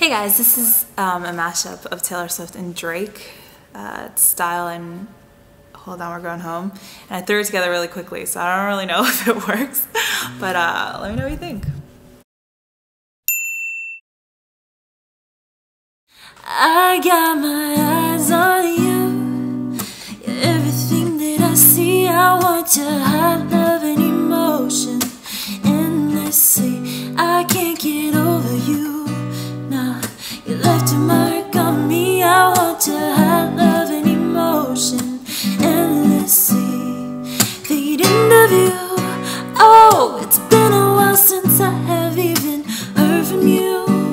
Hey guys, this is a mashup of Taylor Swift and Drake. It's Style and Hold On, We're Going Home. And I threw it together really quickly, so I don't really know if it works. But let me know what you think. I got my eyes on you. You're everything that I see. I want your hot love and emotion endlessly. I can't get over you. Nah, you left a mark on me. I want your hot love and emotion endlessly. The end of you. Oh, it's been a while since I have even heard from you.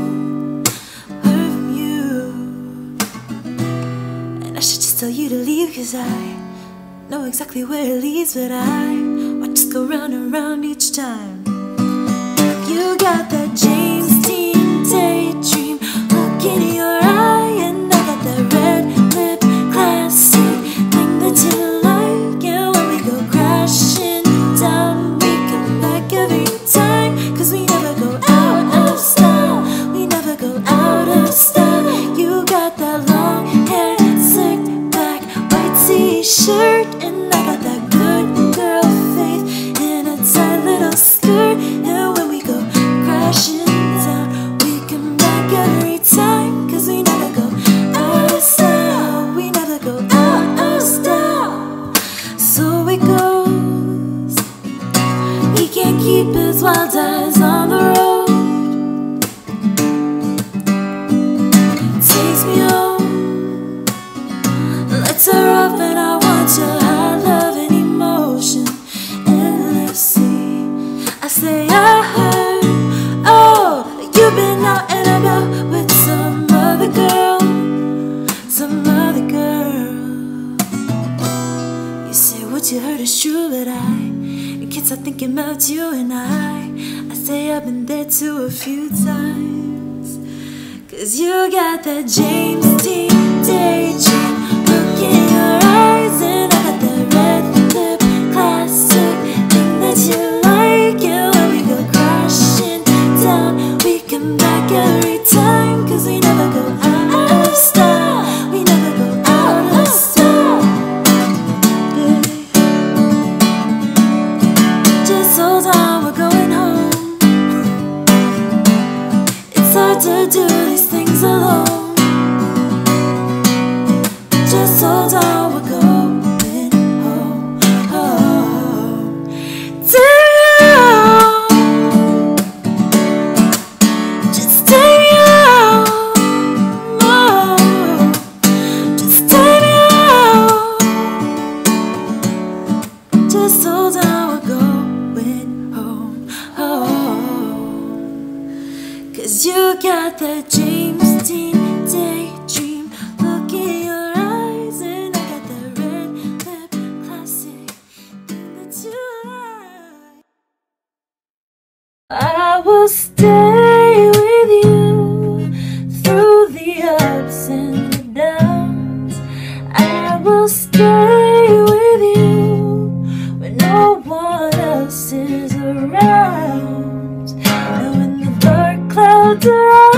Tell you to leave, cause I know exactly where it leads, but I watch us go round and round each time. You got that James Dean daydream look in your eye, and I got that red lip classic thing that you like. And when we go crashing down, we come back every time, cause we never go out of style. We never go out of style. You got that long hair slicked t-shirt, and I got that good girl faith in a tight little skirt. And when we go crashing down, we come back every time, cause we never go out of style. We never go out of style. So it goes. We can't keep his wild eyes on the road. Takes me home, lights are off, and I want your high love and emotion endlessly. I say I heard, oh, you've been out and about with some other girl, some other girl. You say what you heard is true, but I can't stop thinking about you. And I say I've been there too a few times, cause you got that James Dean daydream look in your eyes, and I got that red lip classic thing that you like. And when we go crashing down, we come back every time, cause we never go out of style. We never go out of style. Just hold on, we're going home. It's hard to do these things alone. Just hold on, we're going home, home. Down. Just take me out, oh. Just take me out. Just hold on, we're going home, home. Cause you got that James Dean daydream look in your eyes, and I got that red lip classic thing that you like. I will stay with you through the ups and the downs. I will stay with you when no one else is around. And when the dark clouds are